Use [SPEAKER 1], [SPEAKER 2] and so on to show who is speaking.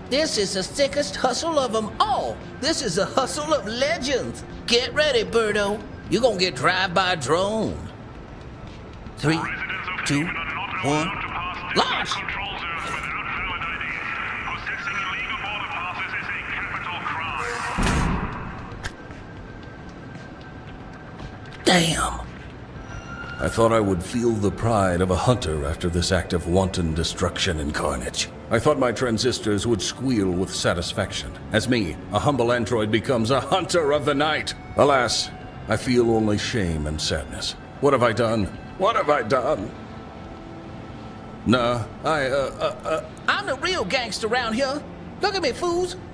[SPEAKER 1] This is the sickest hustle of them all. This is a hustle of legends. Get ready, Birdo. You're gonna get drive-by drone. 3, 2, 1, launch! Damn.
[SPEAKER 2] I thought I would feel the pride of a hunter after this act of wanton destruction and carnage. I thought my transistors would squeal with satisfaction, as me, a humble android, becomes a hunter of the night. Alas, I feel only shame and sadness. What have I done? What have I done? Nah,
[SPEAKER 1] I'm the real gangster around here. Look at me, fools.